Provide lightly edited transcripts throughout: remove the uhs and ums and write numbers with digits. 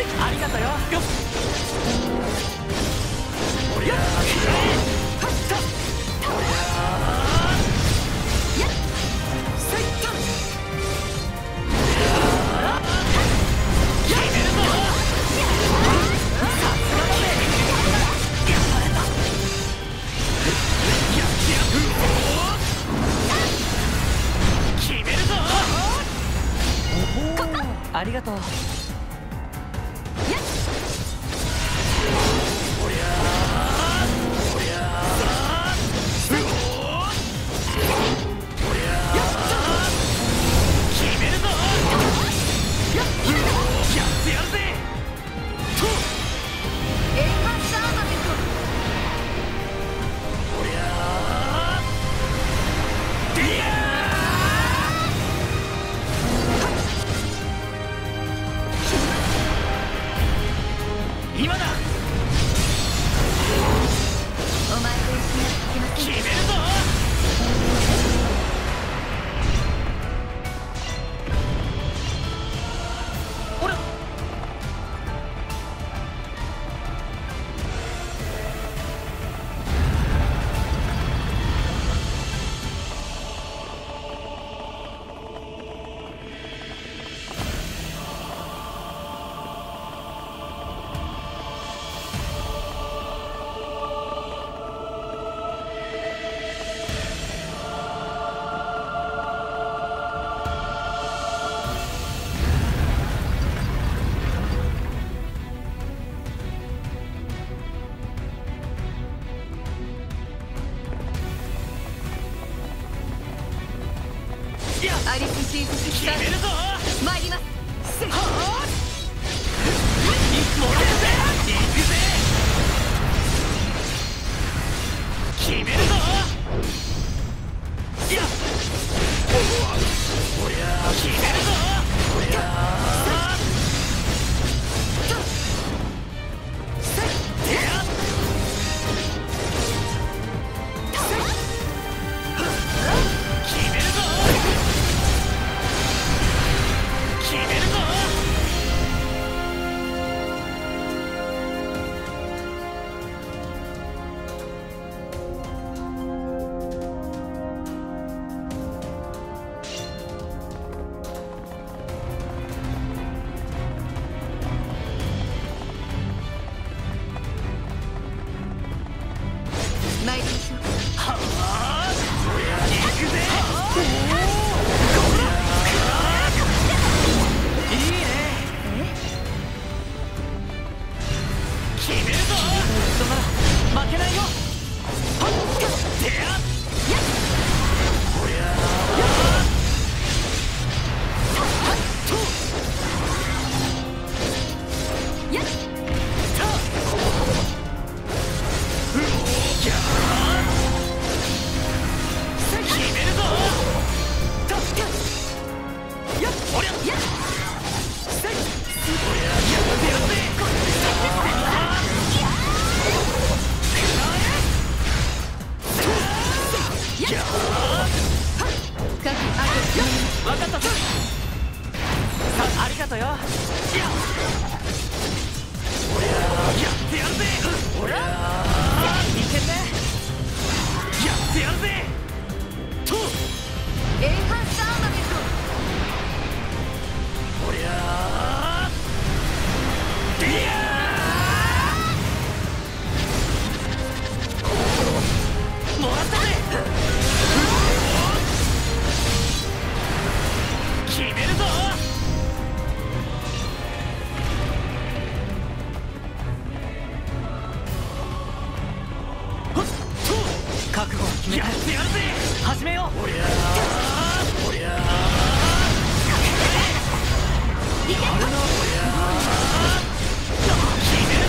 ありがとよ。よっ。おりゃありがとう。今だ。 お前と一緒には勝てません。 決めるぞ。ほら。 アリスシーズスター決めるぞ。 参ります。 はあ。もらうぜ。行くぜ。決めるぞ。やっ。おりゃ決めるぞ。おりゃ参りましょう。 はあ。おりゃ行くぜ。いいね。決めるぞ。人なら負けないよ。はっ。てや。おりゃわかったぞ。さあ、ありがとよ。やっ。おりゃやってやるぜ。おりゃいけんね。やってやるぜ。とエンハンスアーマメンおりゃいやもらったぜ。決めるぞ。覚悟を決めた。やってやるぜ。始めよう。おりゃおりゃいけるぞ。決めるぞ。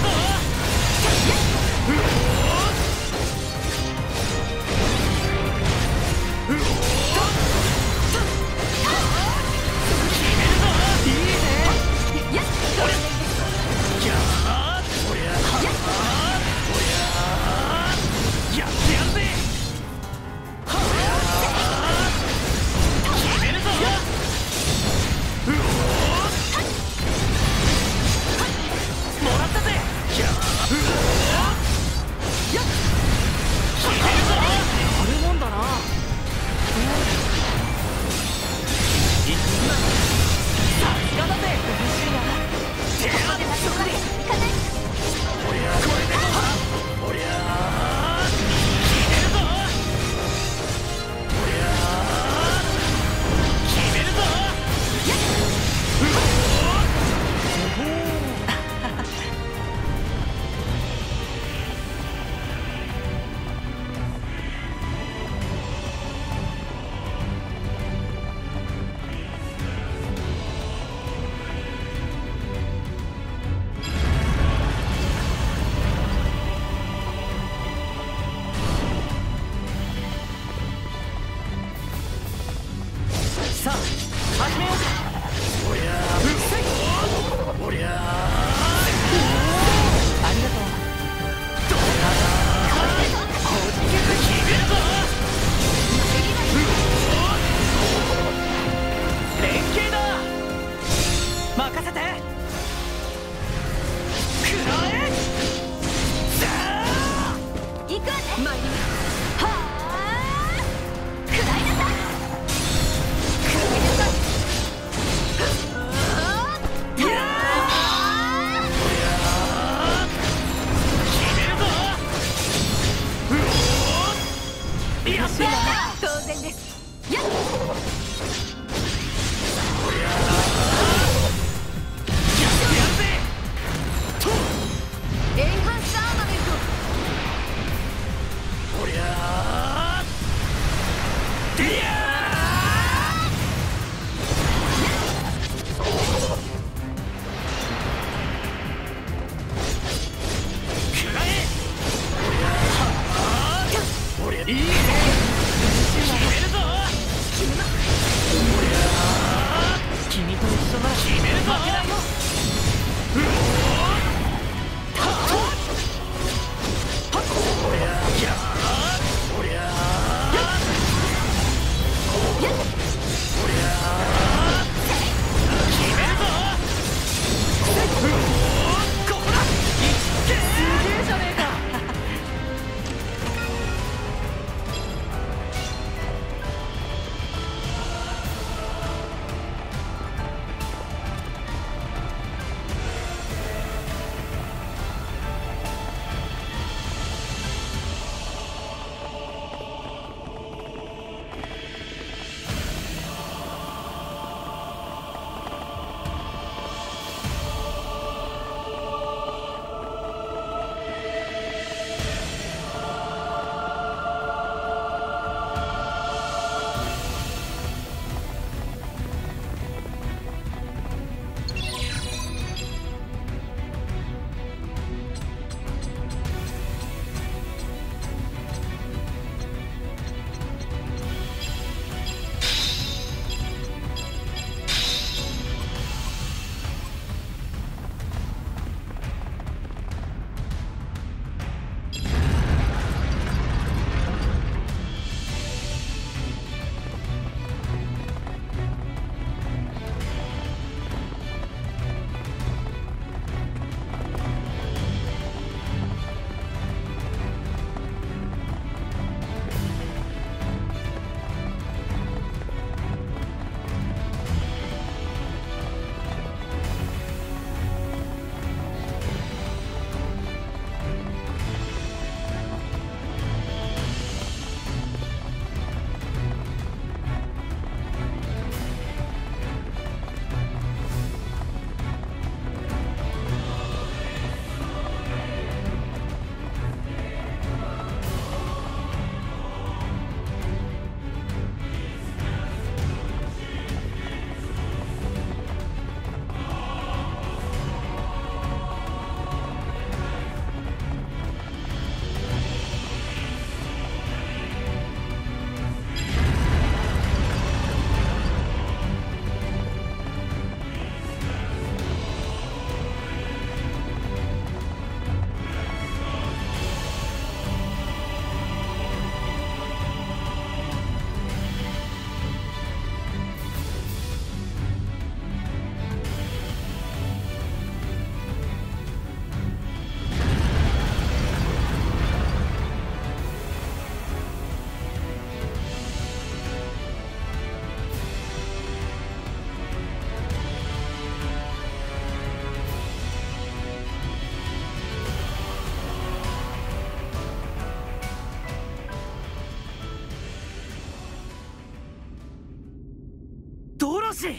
シー。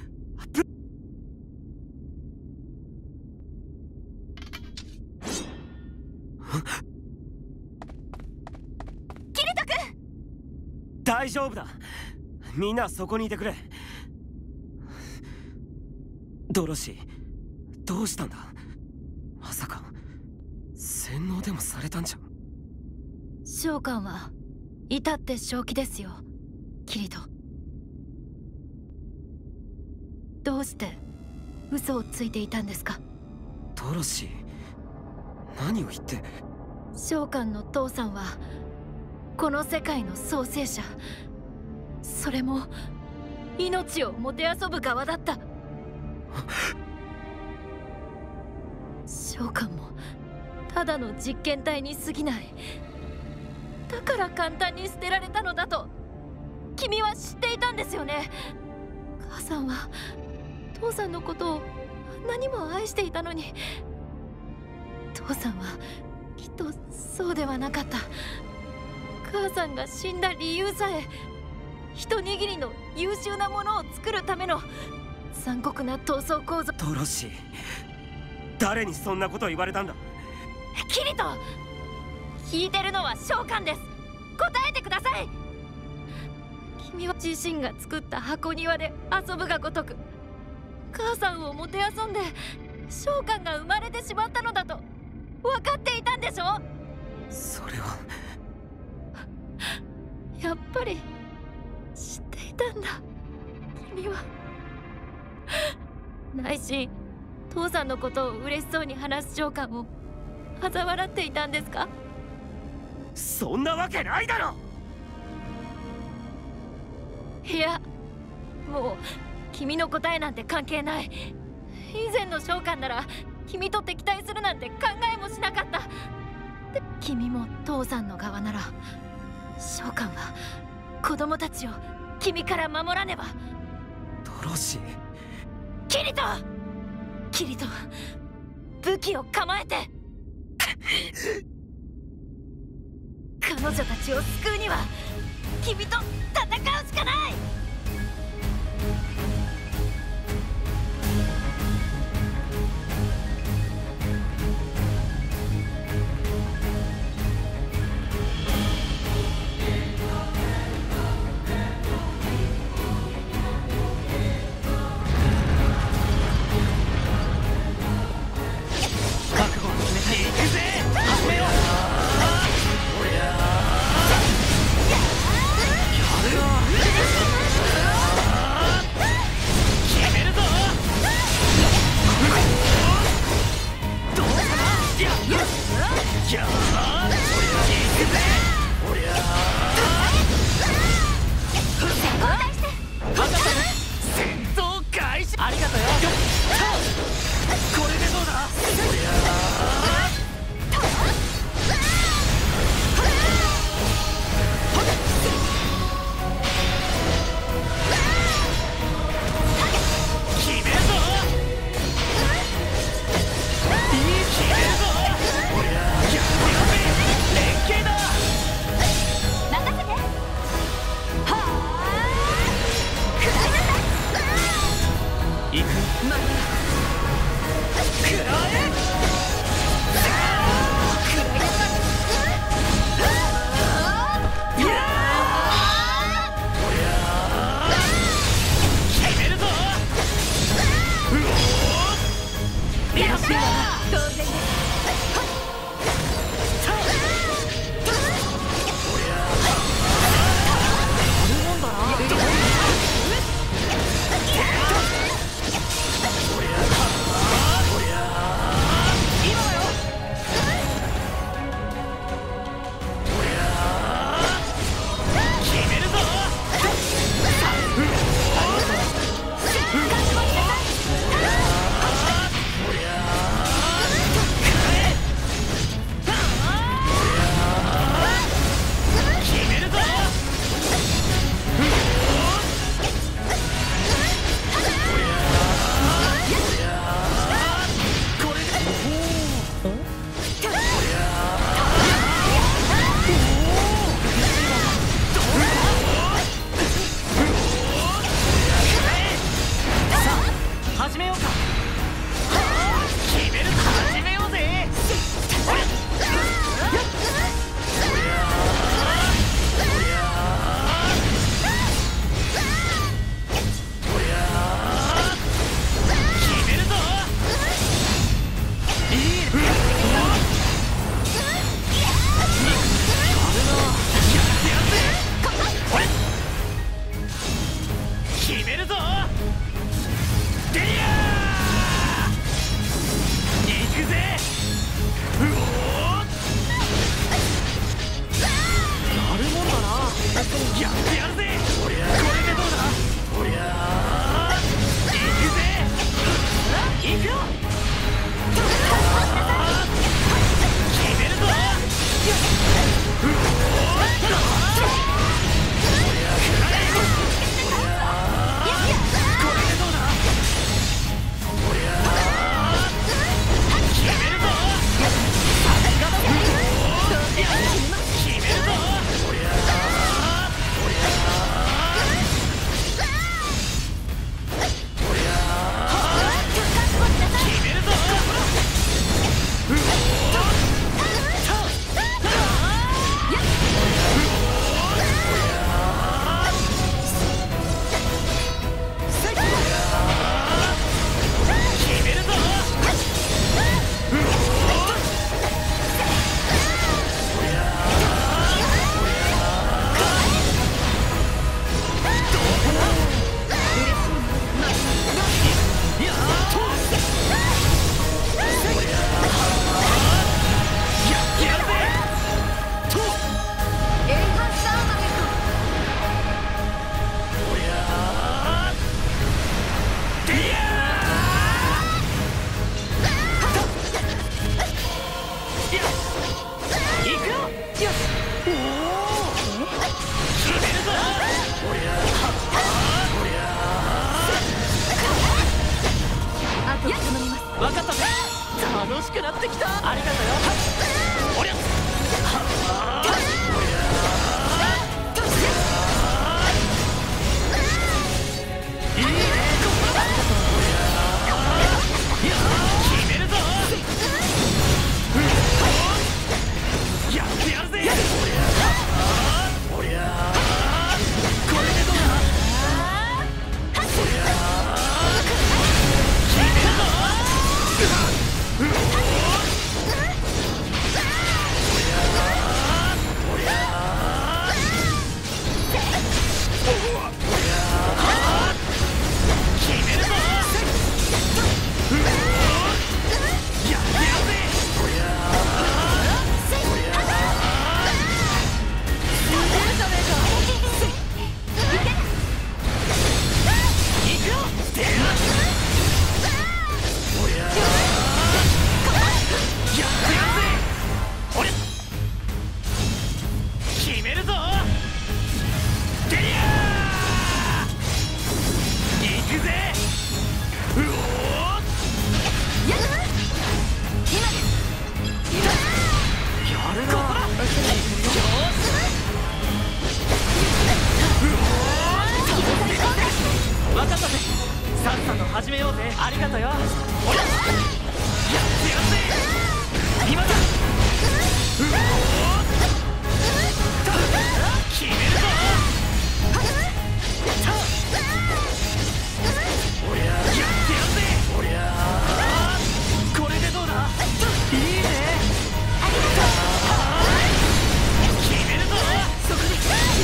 キリト君、 大丈夫だ。みんなそこにいてくれ。ドロシー、どうしたんだ。まさか洗脳でもされたんじゃ。 召喚は至って正気ですよ、キリト。どうして嘘をついていたんですか？ ドロシー、何を言って。 召喚の父さんはこの世界の創生者、それも命をもてあそぶ側だった。召喚もただの実験体に過ぎない。だから簡単に捨てられたのだと君は知っていたんですよね。母さんは父さんのことをあんなにも愛していたのに、父さんはきっとそうではなかった。母さんが死んだ理由さえ一握りの優秀なものを作るための残酷な闘争構造。 ドロシー、誰にそんなことを言われたんだ。 キリト、聞いてるのは召喚です。答えてください。君は自身が作った箱庭で遊ぶがごとく母さんをもてあそんで召喚が生まれてしまったのだと分かっていたんでしょ。 それはやっぱり知っていたんだ君は。内心父さんのことを嬉しそうに話す召喚を嘲笑っていたんですか？ そんなわけないだろ。 いや、もう君の答えなんて関係ない。以前の召喚なら君と敵対するなんて考えもしなかった。で、君も父さんの側なら召喚は子供たちを君から守らねば。 ドロシー、 キリト、キリト、武器を構えて。彼女たちを救うには君と戦うしかない。 覚悟を決めたい。行くぜ、始めよう。決めるぞ。どうかな。いや、行くぜ。おりゃ戦闘開始。ありがとよ。これでどうだ。おりゃ決めるぞ。いい決めるぞ。おりゃやべえ、連携だ。 任せて。はあ、食らいなさい。 行く。食らえ。いやー、おりゃー決めるぞ。うおー、よっしゃー。 当然です。 あと頼みます。 分かったぜ。楽しくなってきた。ありがとうよ。おりゃいいね。決めるぞ。やってやるぜ。おりゃこれでどうだ。決めるぞ。分かったぜ。さっさと始めようぜ。ありがとよ。おりゃやってやるぜ。今だ。決めるぞ。おりゃやってやるぜ。おりゃこれでどうだ。いいね。決めるぞ。そこに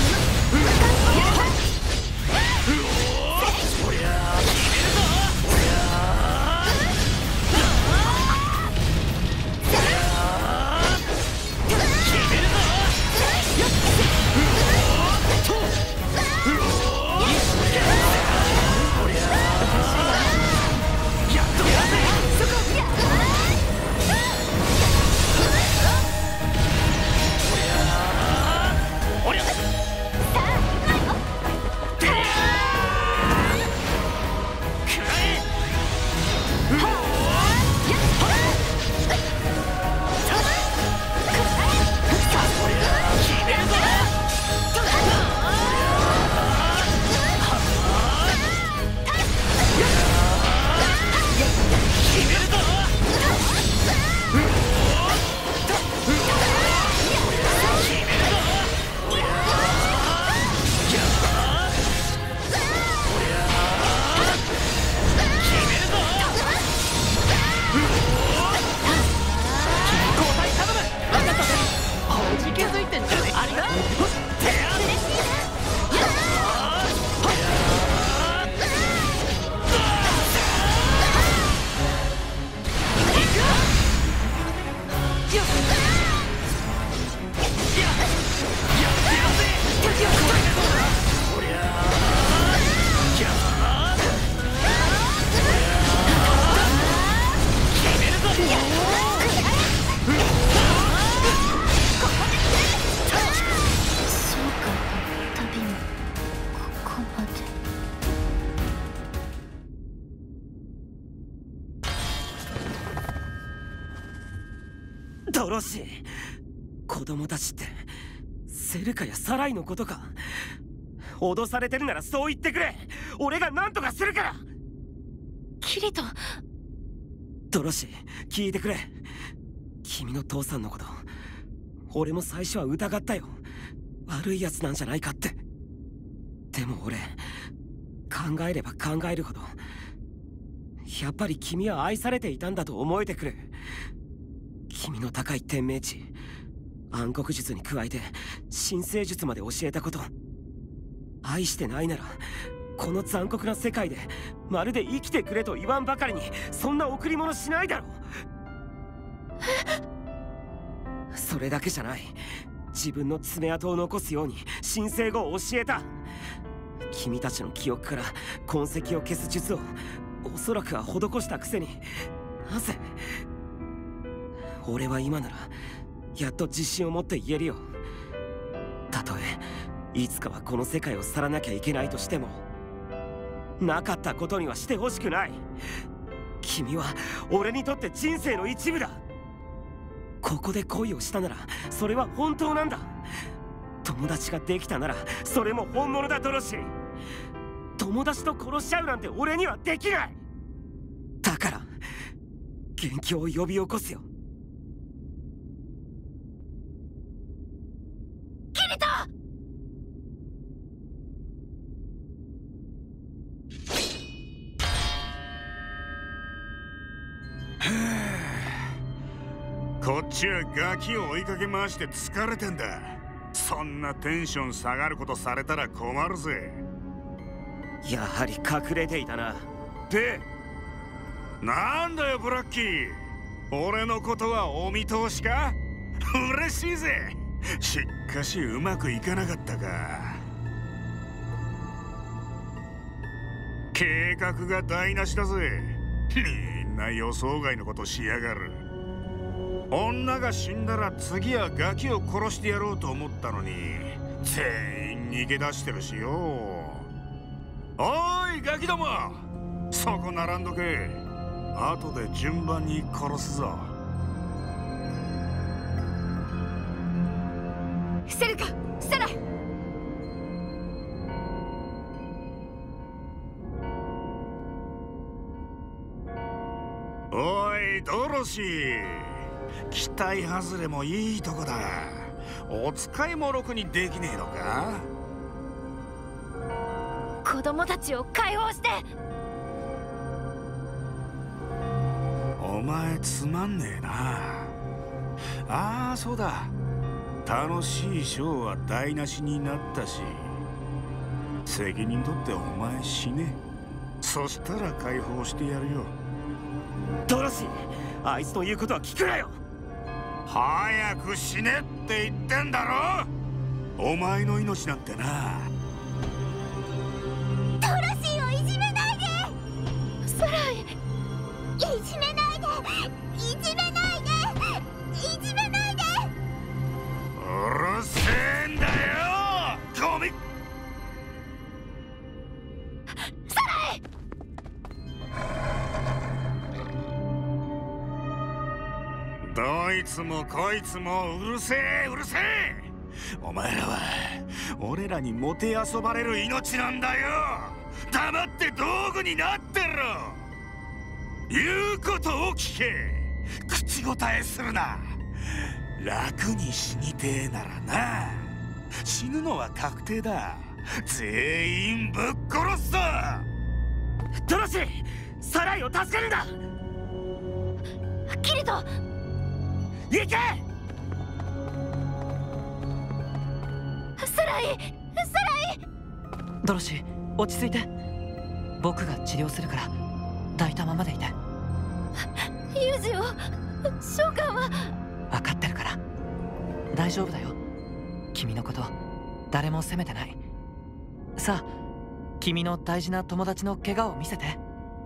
ドロシー、子供たちってセルカやサライのことか。脅されてるならそう言ってくれ。俺が何とかするから。 キリト。 ドロシー、聞いてくれ。君の父さんのこと俺も最初は疑ったよ。悪いやつなんじゃないかって。でも俺考えれば考えるほどやっぱり君は愛されていたんだと思えてくる。君の高い天命値、暗黒術に加えて神聖術まで教えたこと。愛してないならこの残酷な世界でまるで生きてくれと言わんばかりにそんな贈り物しないだろう。それだけじゃない。自分の爪痕を残すように神聖語を教えた。君たちの記憶から痕跡を消す術をおそらくは施したくせに、なぜ俺は今ならやっと自信を持って言えるよ。たとえいつかはこの世界を去らなきゃいけないとしても、なかったことにはしてほしくない。君は俺にとって人生の一部だ。ここで恋をしたならそれは本当なんだ。友達ができたならそれも本物だドロシー。友達と殺しちゃうなんて俺にはできない。だから元凶を呼び起こすよ。 キリト！ こっちはガキを追いかけ回して疲れてんだ。そんなテンション下がることされたら困るぜ。 やはり隠れていたな。 で、なんだよブラッキー、俺のことはお見通しか？嬉しいぜ。しっかしうまくいかなかったか。計画が台無しだぜ。みんな予想外のことしやがる。女が死んだら次はガキを殺してやろうと思ったのに全員逃げ出してるしよ。おいガキども、そこ並んどけ。後で順番に殺すぞ。 セルカ、サライ。 おいドロシー、期待外れもいいとこだ。お使いもろくにできねえのか？ 子供たちを解放して。 お前つまんねえな。ああそうだ、楽しいショーは台無しになったし、責任取ってお前死ね。そしたら解放してやるよ。 ドロシー、あいつの言うことは聞くなよ。 早く死ねって言ってんだろ。お前の命なんてな。 ドロシーをいじめないで。サライ、いじめないで、いじめないで、いじめないで。 うるせえんだよゴミ。 サライ。 どいつもこいつもうるせえうるせえ。お前らは俺らにもてあそばれる命なんだよ。黙って道具になってろ。言うことを聞け。口答えするな。楽に死にてえならな。死ぬのは確定だ。全員ぶっ殺すぞ。 ドロシー、サライを助けるんだ。 キリト、 行け。 サライ、サライ。 ドロシー、落ち着いて。僕が治療するから抱いたままでいて。 ユージを、召喚は。 分かってるから大丈夫だよ。君のこと誰も責めてない。さあ、君の大事な友達の怪我を見せて。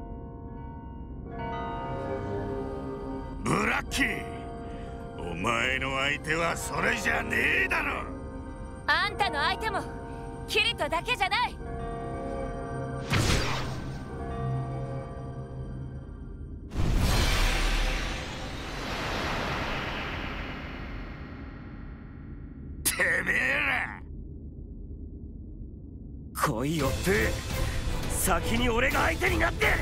ブラッキー、お前の相手はそれじゃねえだろ。 あんたの相手もキリトだけじゃない。 てめえら来いよブー。先に俺が相手になってやる。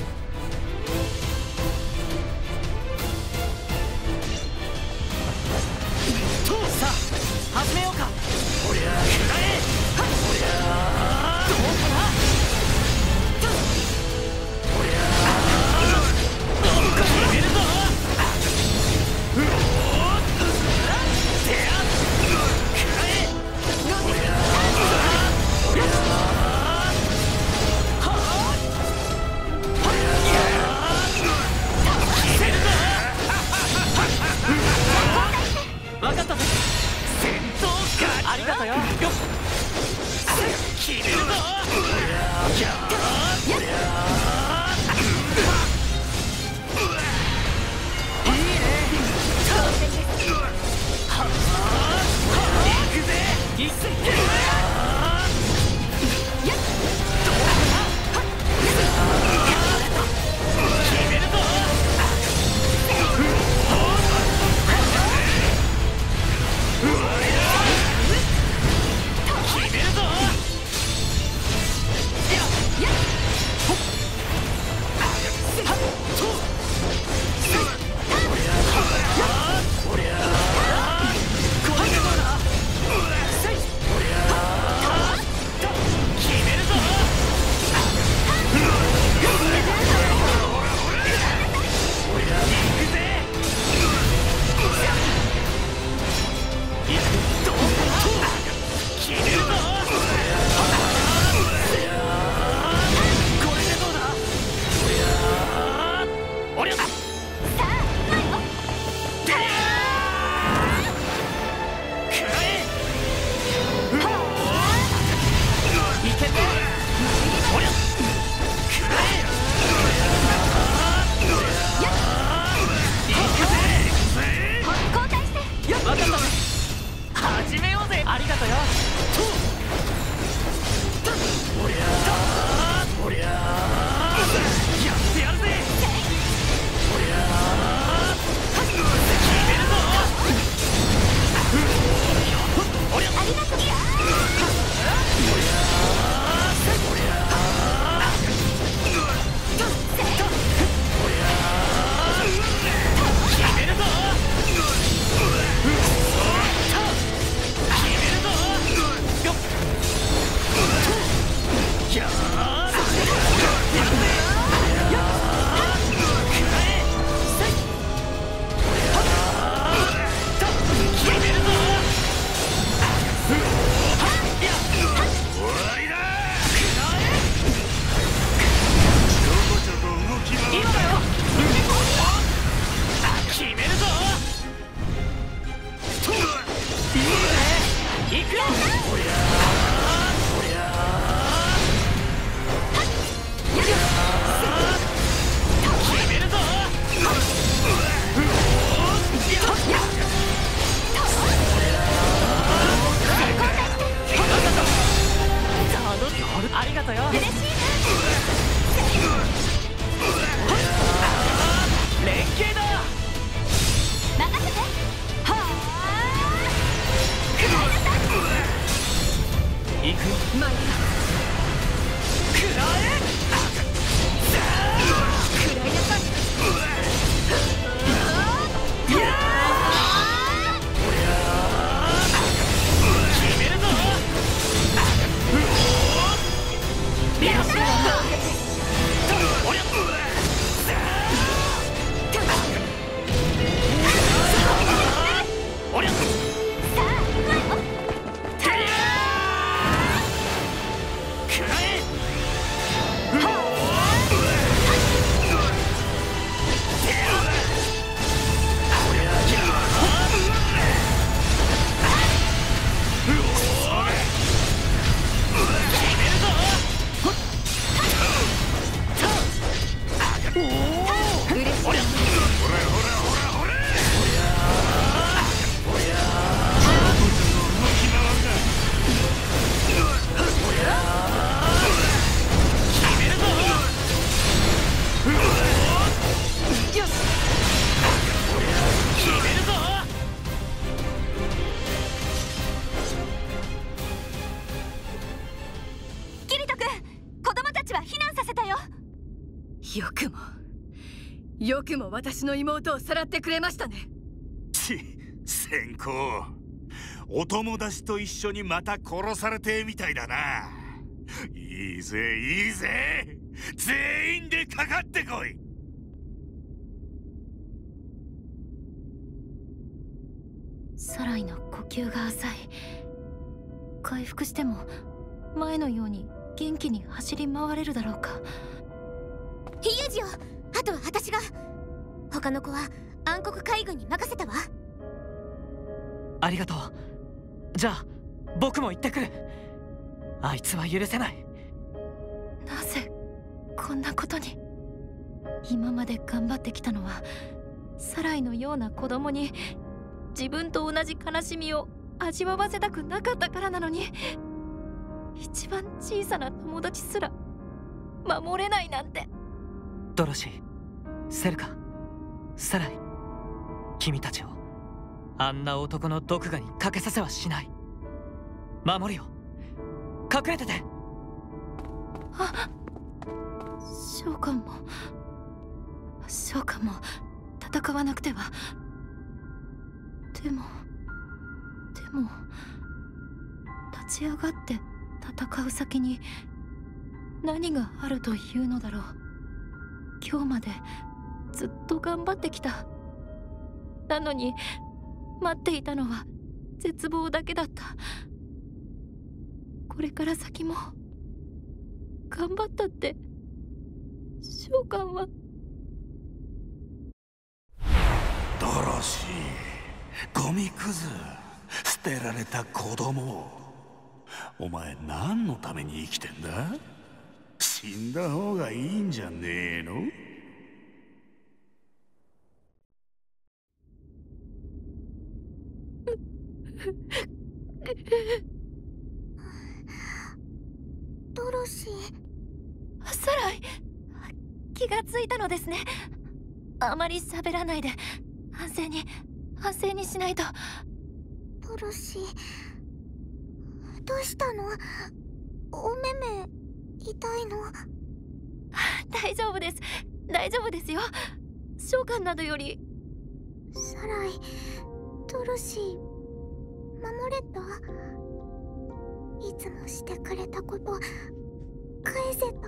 さあ始めようか。 おりゃー、くらえ。おりゃー、 どうかな。 おりゃー、なんか逃げるぞ。うおー、てやっ、くらえ。おりゃー、おりゃー、はあ、おりゃー、消せるぞ。 分かったぜ。 戦闘か。 ありがとよ。よっ、 切れるぞ。 いいね。 ありがとよ。 嬉しい連携だ。 な。任せて。はあ。 行くよ。 参ります。 食らえ。 食らいなさい。 決めるぞ。 よくも私の妹をさらってくれましたね。 先行、お友達と一緒にまた殺されてみたいだな。いいぜいいぜ、全員でかかってこい。 サライの呼吸が浅い。回復しても前のように元気に走り回れるだろうか。 ユージよ、あとは私が。他の子は暗黒海軍に任せたわ。 ありがとう。じゃあ僕も行ってくる。あいつは許せない。 なぜこんなことに。今まで頑張ってきたのはサライのような子供に自分と同じ悲しみを味わわせたくなかったからなのに、一番小さな友達すら守れないなんて。 ドロシー、セルカ、サライ、君たちをあんな男の毒牙にかけさせはしない。守るよ。隠れてて。 あ、召喚も戦わなくては。でも立ち上がって戦う先に何があるというのだろう。今日までずっと頑張ってきた。なのに待っていたのは絶望だけだった。これから先も頑張ったって召喚は。 ドロシー、ゴミくず、捨てられた子供。お前何のために生きてんだ？死んだ方がいいんじゃねえの？ ドロシー。 サライ、気がついたのですね。あまり喋らないで反省にしないと。 ドロシー、どうしたの？お目目痛いの？ 大丈夫ですよ。召喚などより。 サライ、ドロシー、守れた？いつもしてくれたこと返せた？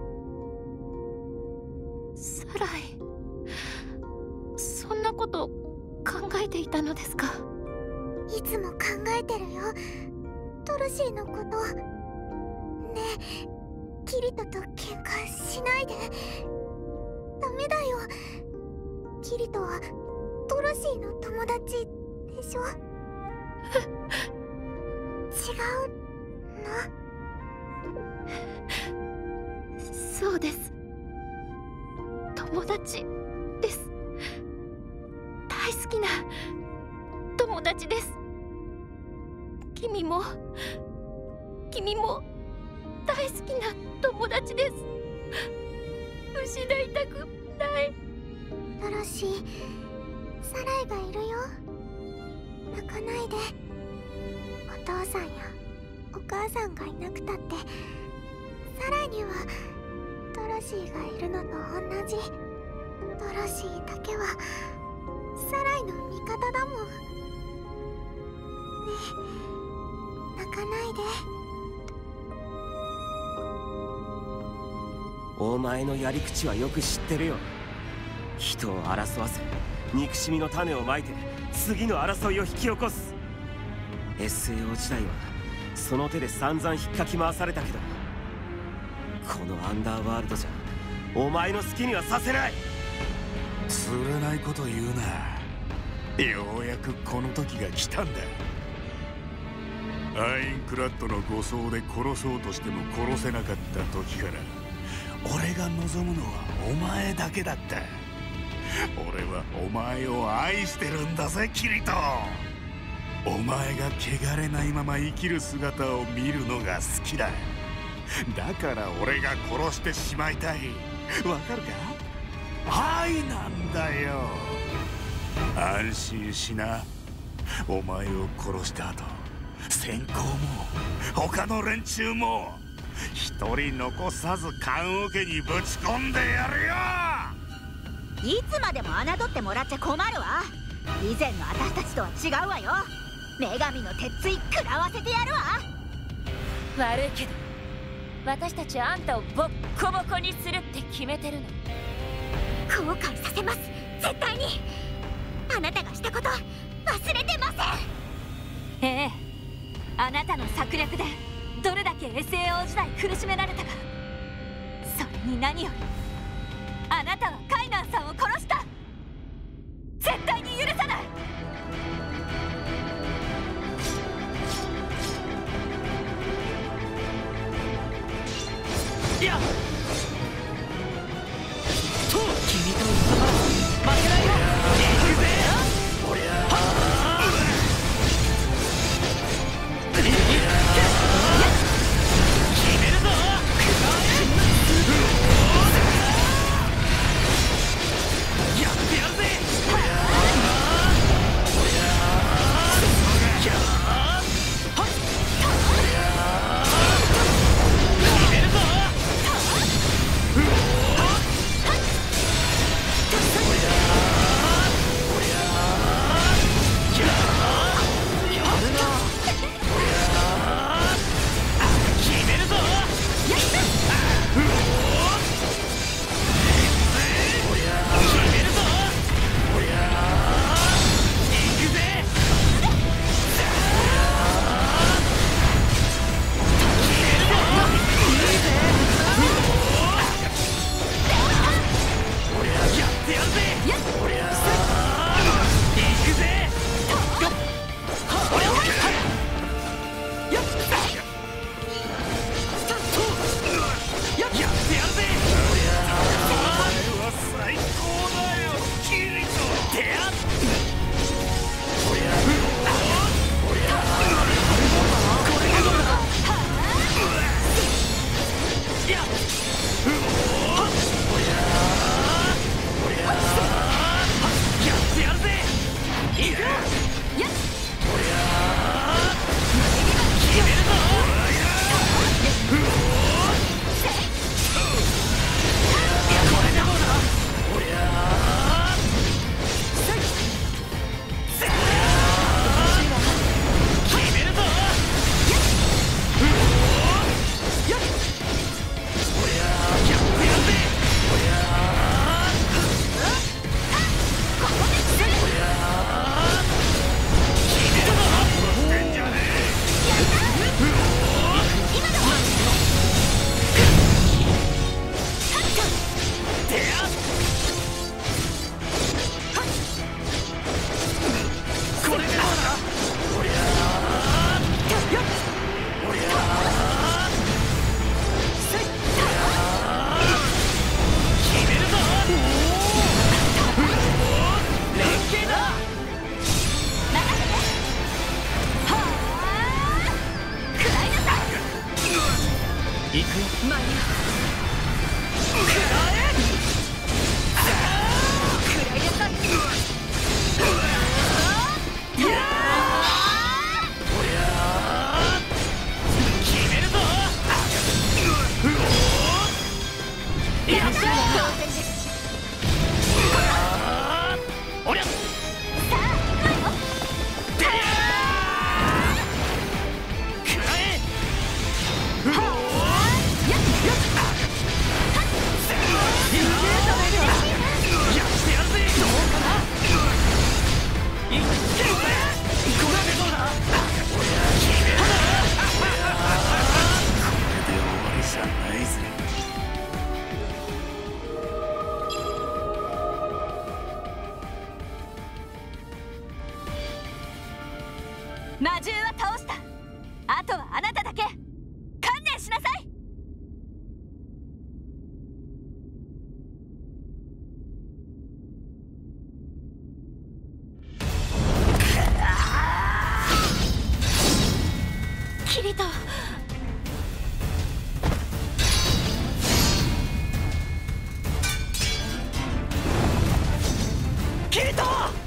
サライ、そんなこと考えていたのですか？ いつも考えてるよ、ドロシーのこと。ねえ、キリトと喧嘩しないで。ダメだよ。キリトはドロシーの友達でしょ？ そうです。友達です。大好きな友達です。君も大好きな友達です。失いたくない。 ドロシー、サライがいるよ。泣かないで。お父さんやお母さんがいなくたってサライにはドロシーがいるのと同じ。ドロシーだけはサライの味方だもん。ねえ、泣かないで。 お前のやり口はよく知ってるよ。人を争わせ憎しみの種をまいて次の争いを引き起こす。 SAO 時代はその手で散々引っかき回されたけど、このアンダーワールドじゃお前の好きにはさせない。 つれないこと言うな。ようやくこの時が来たんだ。アインクラッドの護送で殺そうとしても殺せなかった時から俺が望むのはお前だけだった。俺はお前を愛してるんだぜキリト。お前が汚れないまま生きる姿を見るのが好きだ。だから俺が殺してしまいたい。わかるか？愛なんだよ。安心しな。お前を殺した後、先行も他の連中も一人残さず棺桶にぶち込んでやるよ。 いつまでも侮ってもらっちゃ困るわ。以前の私たちとは違うわよ。女神の鉄槌食らわせてやるわ。 悪いけど私たちはあんたをボッコボコにするって決めてるの。 後悔させます、絶対に。あなたがしたこと忘れてません。 ええ、あなたの策略でどれだけ SAO 時代苦しめられたか。それに何よりあなたはカイナンさんを殺した。絶対に許さない。 いやと君と負けないよ。行くぜ。決めるぞ。やってやるぜ。決めるぞ。 行くよ。 間に合う。 食らえ。 食らいなさい。 決めるぞ。 いらっしゃい。当然です。 おりゃ。 さあ行くわよ。 食らえ。やってやるぜ。どうかな。いってよ。これでどうだ。これで終わりじゃないぜ。 魔獣は倒した。あとはあなただけ。観念しなさい。 キリト。 キリト。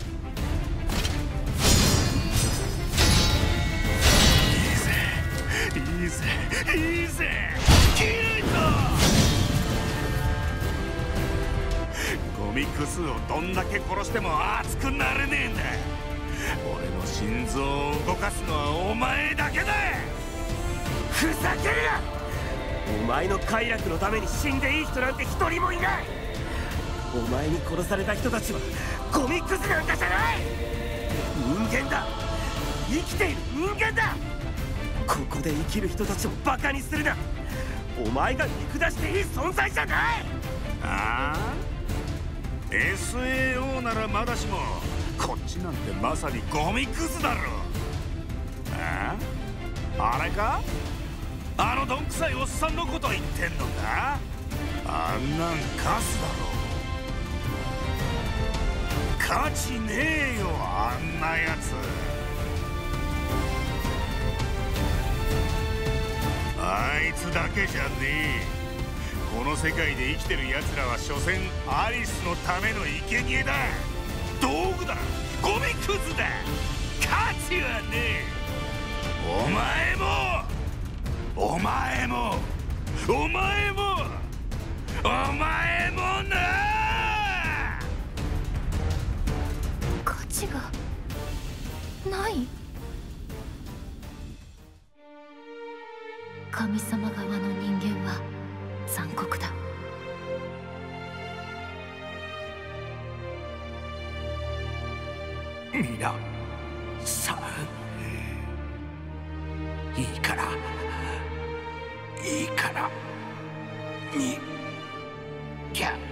いいぜいいぜキリト。ゴミクスをどんだけ殺しても熱くなれねえんだ。俺の心臓を動かすのはお前だけだ。 ふざけるな。お前の快楽のために死んでいい人なんて一人もいない。お前に殺された人たちはゴミクズなんかじゃない。人間だ。生きている人間だ。ここで生きる人たちをバカにするな。お前が見下していい存在じゃない。 ああ SAO ならまだしもこっちなんてまさにゴミクズだろ。あああれか。あのどんくさいおっさんのこと言ってんのか。あんなんカスだろ。価値ねえよあんなやつ。あいつだけじゃねえ。この世界で生きてる奴らは所詮アリスのための生贄だ。道具だ。ゴミクズだ。価値はねえ。お前もお前もお前もお前もな。 価値がない。神様側の人間は残酷だ。 皆さんいいから逃げて。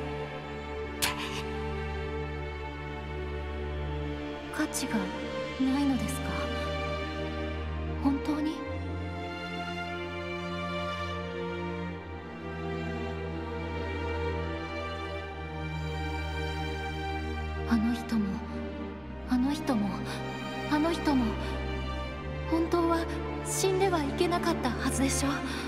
価値がないのですか。本当に。あの人もあの人もあの人も本当は死んではいけなかったはずでしょ。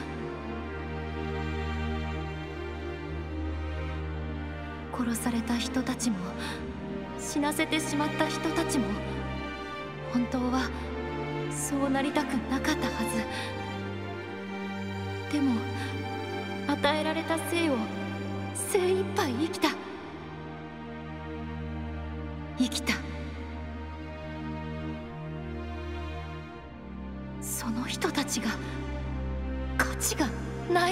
殺された人たちも死なせてしまった人たちも本当はそうなりたくなかったはず。でも与えられた生を精一杯生きた。生きた。その人たちが価値がない。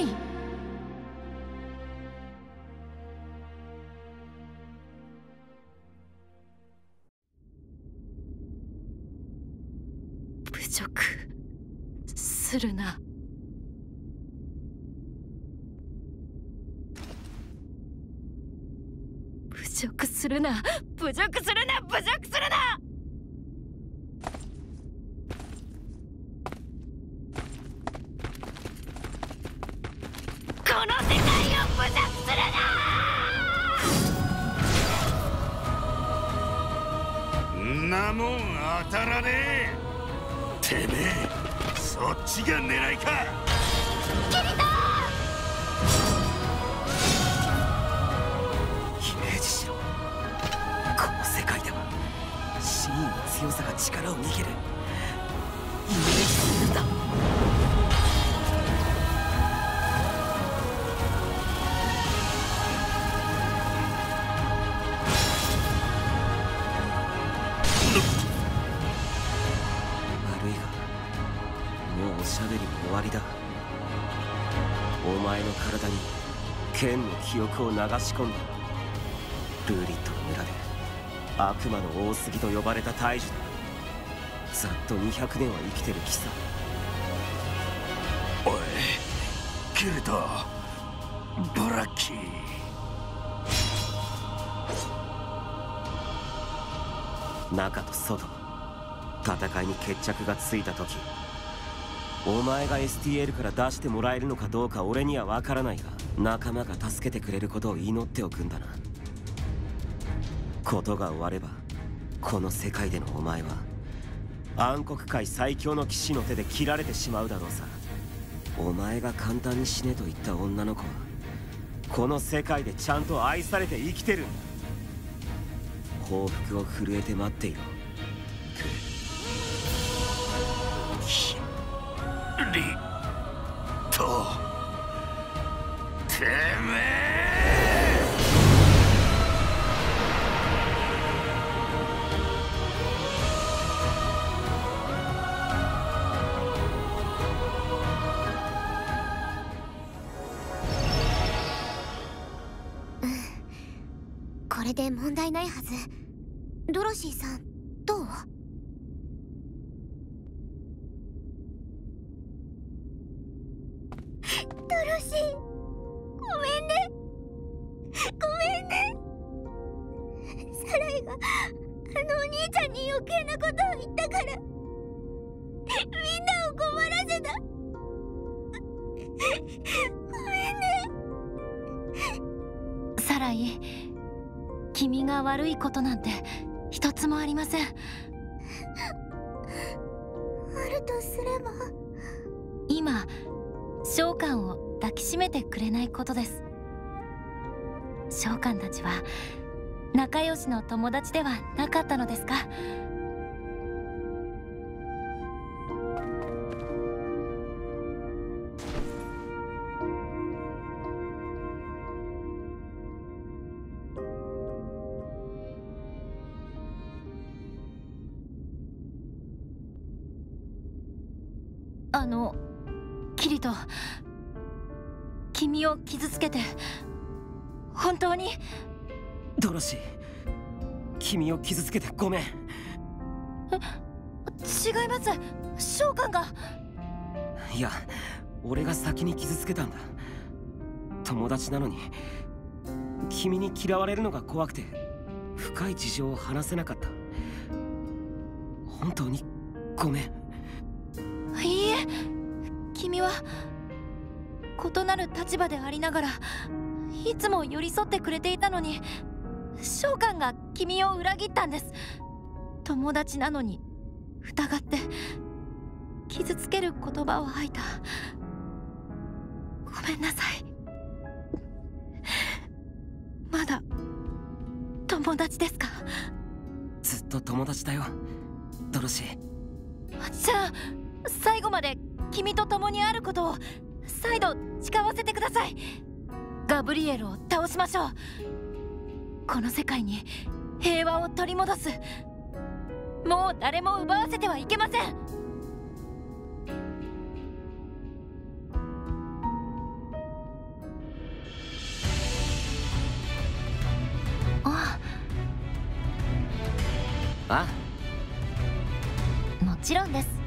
侮辱するな。侮辱するな。侮辱するな。侮辱するな。この世界を侮辱するな。 んなもん当たらねえ。てめえそっちが狙いか。 キリト。 真の強さが力を握る。イメージするんだ。悪いがもうおしゃべりも終わりだ。お前の体に剣の記憶を流し込んだ。ルーリットの村で悪魔の大杉と呼ばれた大樹だ。ざっと200年は生きてる気さ。 おいキルト、ブラッキー。 中と外、戦いに決着がついた時、お前が STL から出してもらえるのかどうか俺には分からないが、仲間が助けてくれることを祈っておくんだな。ことが終わればこの世界でのお前は暗黒界最強の騎士の手で切られてしまうだろうさ。お前が簡単に死ねと言った女の子はこの世界でちゃんと愛されて生きてるんだ。報復を震えて待っていろ。 キリト、てめえ。 これで問題ないはず。ドロシーさん、どう？ドロシー、ごめんね。ごめんね。サライがあのお兄ちゃんに余計なことを言ったからみんなを困らせた。ごめんね。 サライ、君が悪いことなんて一つもありません。 あるとすれば、 今召喚を抱きしめてくれないことです。召喚たちは仲良しの友達ではなかったのですか？キリト、君を傷つけて本当に。 ドロシー、君を傷つけてごめん。 違います。召喚が。 いや、俺が先に傷つけたんだ。友達なのに君に嫌われるのが怖くて深い事情を話せなかった。本当にごめん。 いいえ、君は異なる立場でありながらいつも寄り添ってくれていたのに、召喚が君を裏切ったんです。友達なのに疑って傷つける言葉を吐いた。ごめんなさい。まだ友達ですか？ ずっと友達だよ、ドロシー。 じゃあ最後まで君と共にあることを再度誓わせてください。ガブリエルを倒しましょう。この世界に平和を取り戻す。もう誰も奪わせてはいけません。 ああ、 もちろんです。